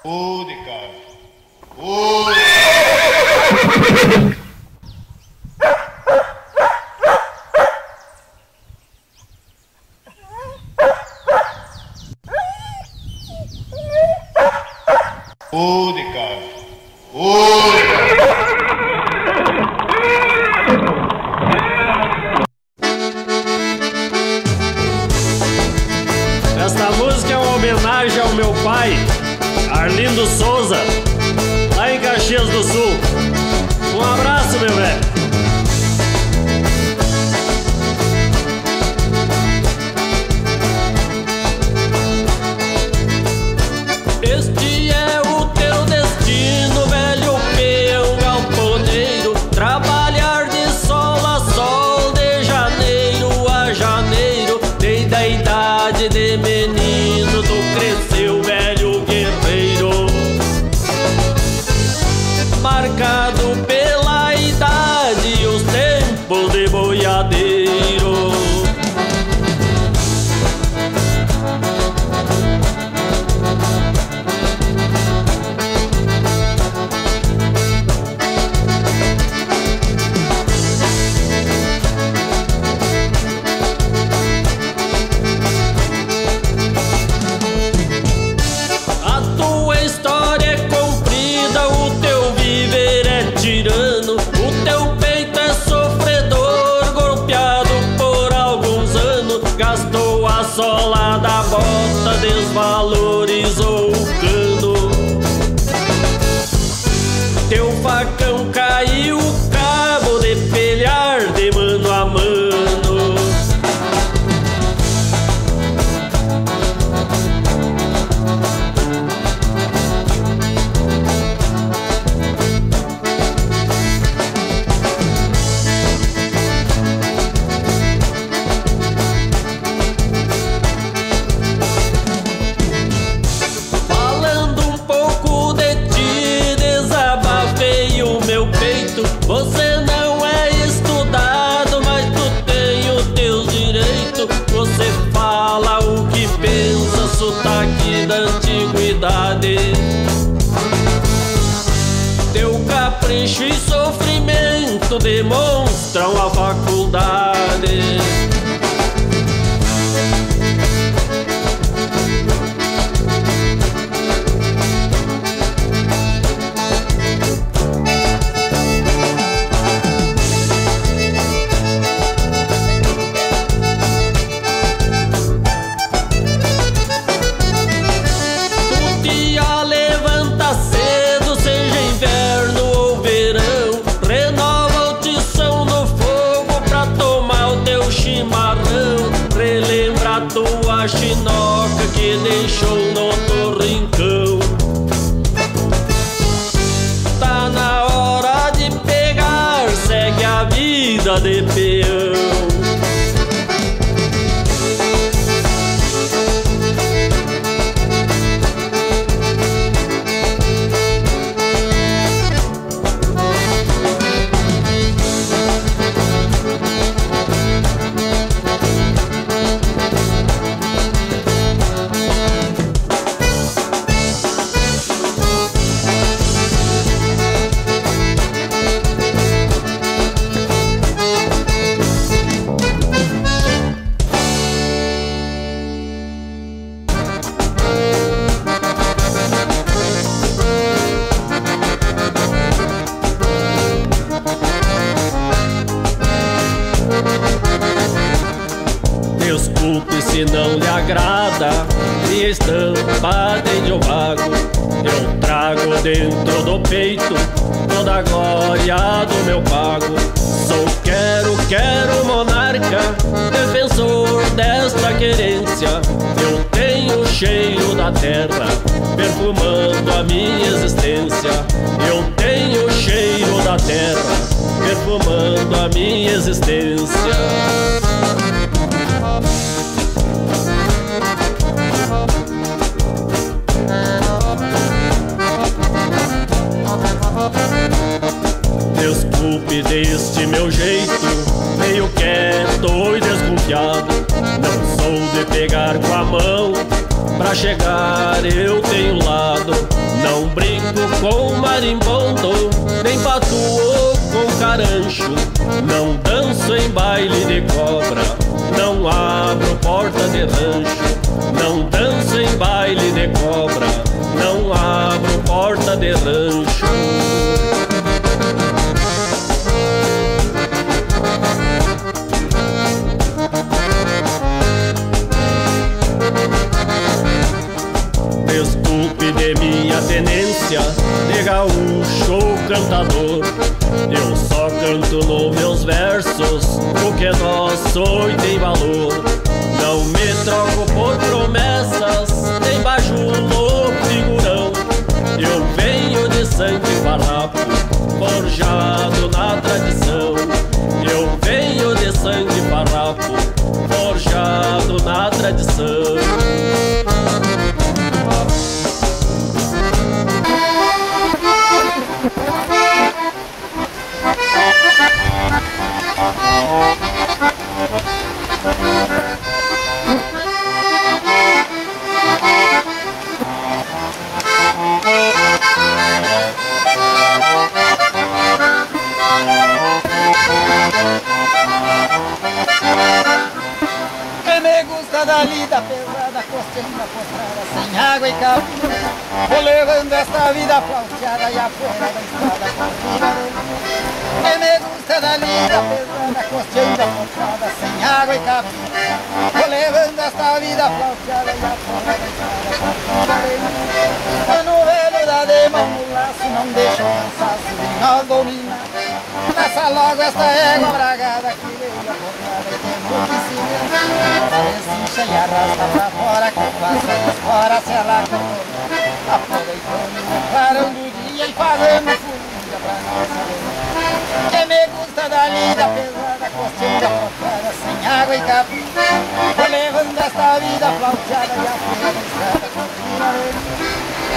Ô de cara. Ô de Ô de cara. Ô de cara. Esta música é uma homenagem ao meu pai, Arlindo Souza, lá em Caxias do Sul. Um abraço, meu velho. Este é o teu destino, velho peão galponeiro, trabalhar de sol a sol, de janeiro a janeiro, desde a idade de menino tu cresceu, velho guerreiro, marcado pela idade e os tempos de boiadeiro. O teu peito é sofredor, golpeado por alguns anos, gastou a sola da bota, desvalorizou o cano. Teu facão caiu, cabo de pelhar de mano a mano. Você não é estudado, mas tu tem os teus direitos. Você fala o que pensa, sotaque da antiguidade. Teu capricho e sofrimento demonstram a faculdade. Tua chinoca que deixou no teu rincão. Tá na hora de pegar, segue a vida de peão. Desculpe se não lhe agrada minha estampa de índio vago. Eu trago dentro do peito toda a glória do meu pago. Sou quero monarca, defensor desta querência. Eu tenho o cheiro da terra, perfumando a minha existência. Eu tenho o cheiro da terra, perfumando a minha existência. Desculpe deste meu jeito, meio quieto e desconfiado. Não sou de pegar com a mão pra Pra chegar eu tenho lado, não brinco com marimbondo, nem patuo com carancho, não danço em baile de cobra, não abro porta de rancho, não danço em baile de cobra, não abro porta de rancho. Desculpe de minha tenência de gaúcho ou cantador, eu só canto nos meus versos o que é nosso e tem valor. Não me troco por promessas, nem bajulo figurão. Eu venho de sangue farrapo, forjado na tradição. Eu venho de sangue farrapo, forjado na tradição. Que me gusta da lida pesada, costeando postrada, sem água e capim. Vou levando esta vida flauteada e afuera da estrada corrida. Que me gusta da lida pesada, costeando postrada, sem água e capim. Vou levando esta vida flauteada e afuera da estrada corrida. No velho da dema, um laço não deixa o cansaço de nós dominar. Passa logo esta égua bragada que veio a porrada e temos que se ver. Desincha e arrasta pra fora, que passa de fora se ela corre. Aproveitando o clarão do dia e fazendo folia pra nossa lei. Que me gusta da lida pesada, costeira focada, sem água e capim. Vou levando esta vida flauteada e a folha da estrada corrida.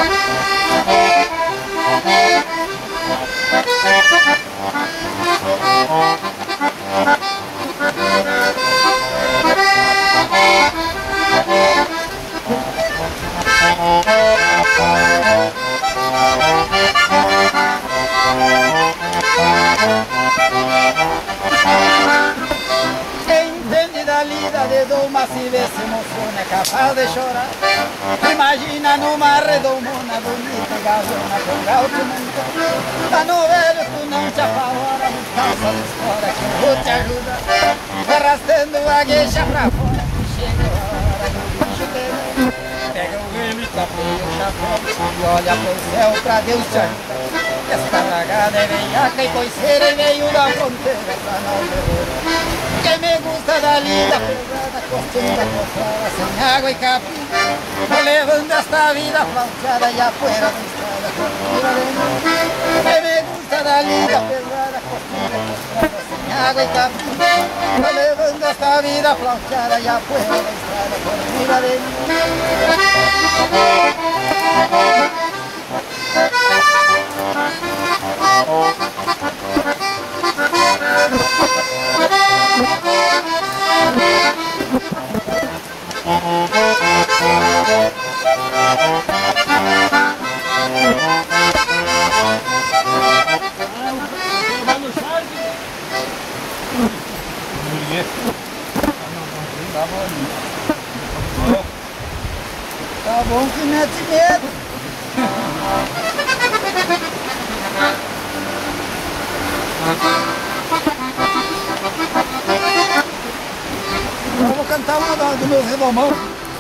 Quem entende da lida de doma, se vê se emociona, é capaz de chorar. Imagina numa redomona bonita, galona com gaúcho montão. Tá no velho, tu não te apavora, não calça de fora que eu vou te ajudar. Vai arrastando a gueixa pra fora, que chega a hora do bicho ter. Pega o remo e tapeia o chapéu e olha pro céu pra Deus te ajudar. Esta bragada é veiaca e coiceira e veio da fronteira pra nós beber. Que me gusta da lida pesada, costeira costeira, sem água e capim. Vou levando esta vida flauteada e afuera da estrada corrida. Que me gusta da lida pesada, costeira costeira, sem água e capim. Vou levando esta vida flauteada e afuera da estrada corrida. Tá bom que mete medo. Eu vou cantar uma do meu redomão.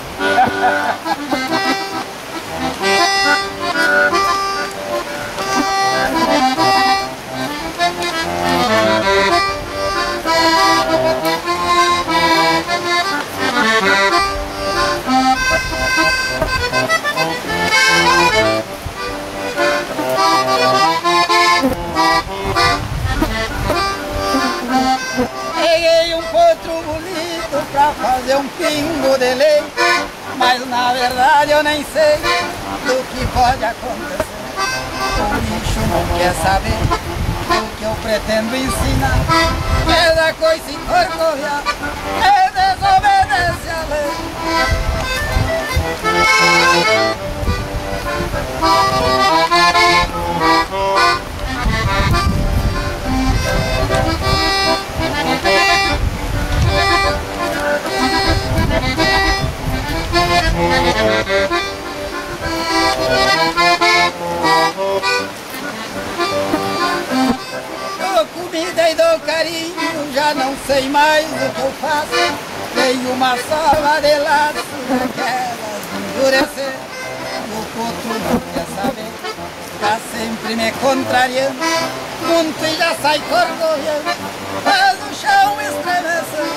Peguei um potro bonito pra fazer um pingo de leite, mas na verdade eu nem sei do que pode acontecer. O bicho não quer saber do que eu pretendo ensinar. É da coice corcoviar, é desobedece a lei. já não sei mais o que eu faço. Tenho uma sova de laço daquelas de endurecer. O potro não quer saber, tá sempre me contrariando. Muito e já sai corcoviando, faz o chão estremecer.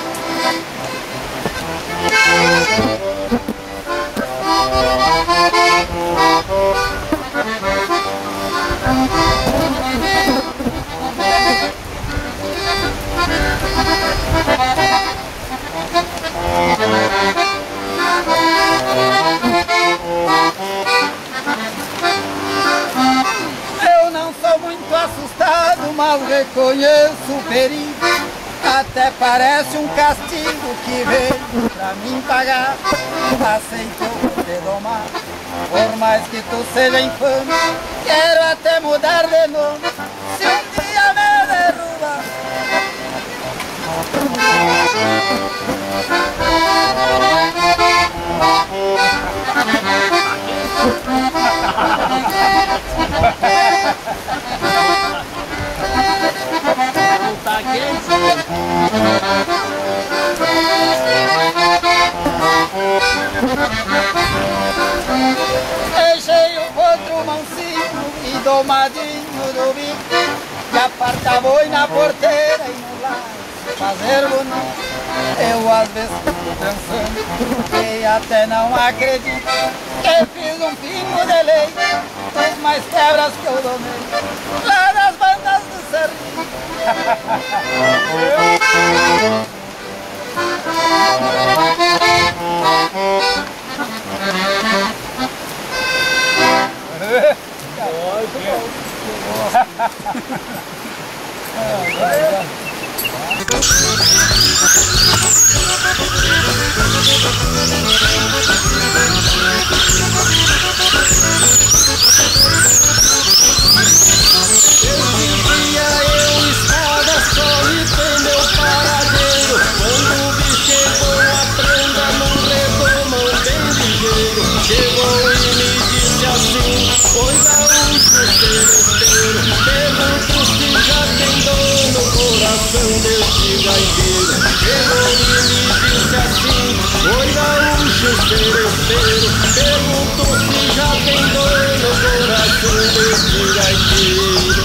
Eu não sou muito assustado, mas reconheço o perigo. Até parece um castigo que veio pra mim pagar. Aceito eu te domar, por mais que tu seja infame. Quero até mudar de nome, se um dia me derrubar. Não tá quente? Deixei o outro mansinho e domadinho do bico, que aparta boi na porteira e no lar fazer bonito. Eu às vezes fico pensando e até não acredito que fiz um pingo de lei dos mais quebras que eu domei lá das bandas do Serrinho. Eu estava só e tem meu paradeiro. Quando o bicho chegou a prenda num redomão bem ligeiro. Chegou e me disse assim: oi gaúcho seresteiro, pergunto se já tem dor no coração desse gaiteiro. Chegou e me disse assim: oi gaúcho seresteiro, pergunto se já tem dor no coração desse gaiteiro.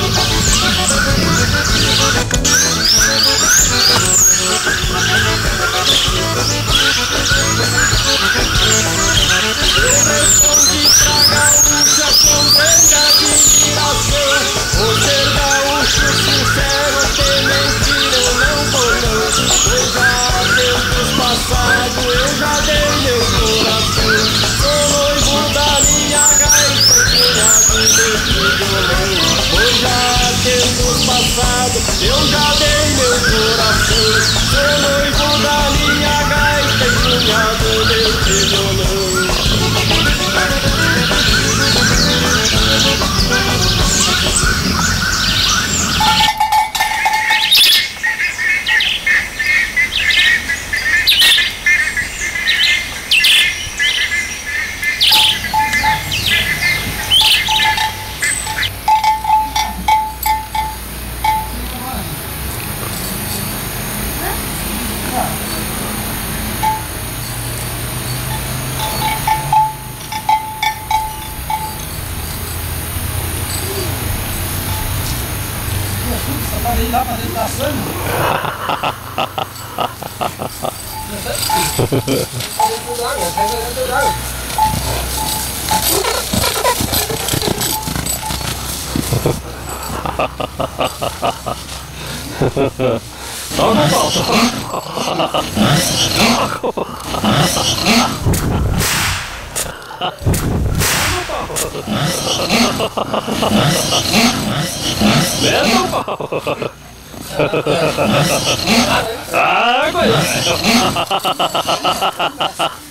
Eu respondi pra gaúcha com grande admiração: por ser gaúcho sincero, ter mentira eu não vou não. Pois há tempos passados eu já dei meu coração. Sou noivo da minha gaita e cunhado desse violão. Pois há tempos passados eu já dei meu coração. Sou noivo da minha gaita e cunhado desse violão. Parei lá pra dentro da sangue. Água!